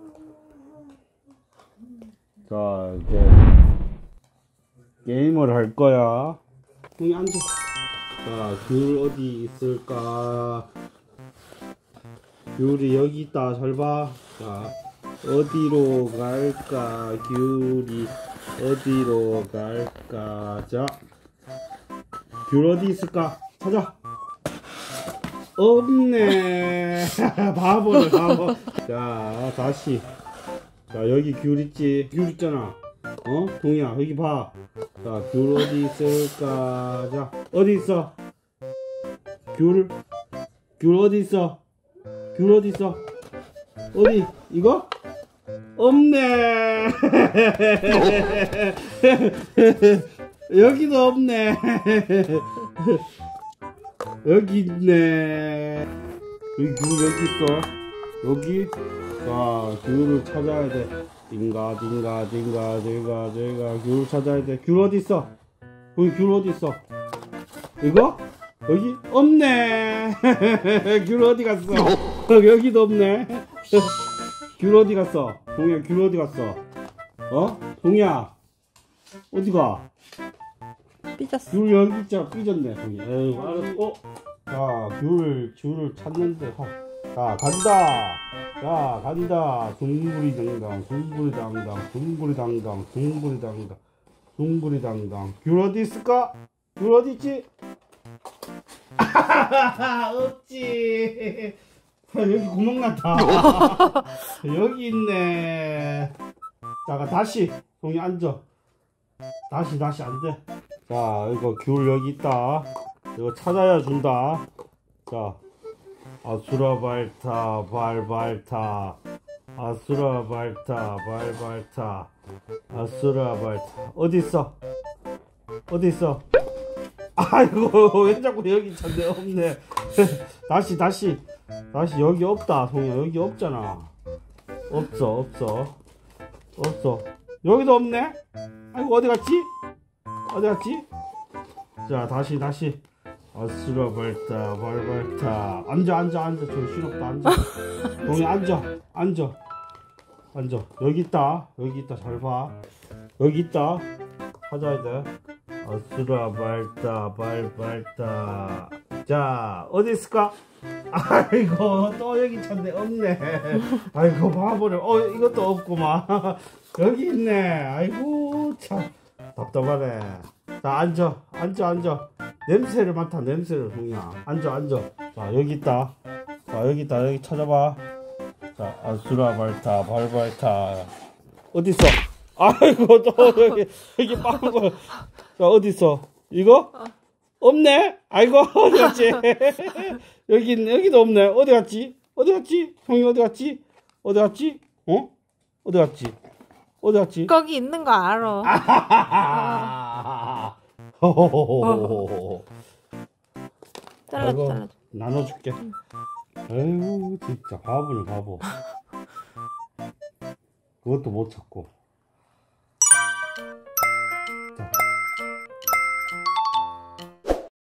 자, 이제 게임을 할 거야. 여기 앉아. 자, 귤 어디 있을까? 귤이 여기 있다. 잘 봐. 자, 어디로 갈까? 귤이 어디로 갈까? 자, 귤 어디 있을까? 찾아. 없네. 바보네, 바보. 자, 다시. 자, 여기 귤 있지? 귤 있잖아. 어? 동이야, 여기 봐. 자, 귤 어디 있을까? 자, 어디 있어? 귤 어디 있어? 귤 어디 있어? 어디? 이거? 없네. 여기도 없네. 여기 있네. 여기 귤 여기 있어. 여기. 자, 귤을 찾아야 돼. 딩가 딩가 딩가 딩가 딩가 귤 찾아야 돼. 귤 어디 있어? 여기 귤 어디 있어? 이거? 여기 없네. 귤 어디 갔어? 여기도 없네. 귤 어디 갔어? 동이야, 귤 어디 갔어? 어? 동이야, 어디 가? 삐졌어. 귤 여기 있잖아. 삐졌네. 동이. 에이, 알았어. 자, 귤을 찾는데. 자, 간다. 자, 간다. 둥구리당당, 둥구리당당, 둥구리당당, 둥구리당당, 둥구리당당. 귤 어디 있을까? 귤 어디 있지? 없지. 여기 구멍 났다. 여기 있네. 자, 다시 동이 앉아. 다시 안 돼. 자, 이거 귤 여기 있다. 이거 찾아야 준다. 자, 아수라발타 발발타, 아수라발타 발발타, 아수라발타. 어디 있어? 어디 있어? 아이고, 왜 자꾸 여기 찾네. 없네. 다시 여기 없다. 동이야, 여기 없잖아. 없어. 여기도 없네. 아이고, 어디 갔지? 자, 다시. 아수라발타 발발타. 앉아. 정신없다. 앉아. 동이 앉아. 여기 있다. 잘 봐. 여기 있다. 찾아야 돼. 아수라발타 발발타. 자, 어디 있을까? 아이고, 또 여기 찾네. 없네. 아이고, 바보네. 이것도 없구만. 여기 있네. 아이고, 참 답답하네. 자, 앉아. 냄새를 맡아. 동이야. 앉아. 자, 여기 있다. 여기 찾아봐. 자, 아수라발타 발발타. 어디 있어? 아이고, 또 여기 빠른 거. 자, 어디 있어? 이거? 없네. 아이고, 어디 갔지? 여기도 없네. 어디 갔지? 형이 어디 갔지? 어? 어디 갔지? 거기 있는 거 알아. 잘라줘. 나눠줄게. 아유, 진짜 바보네, 바보. 그것도 못 찾고.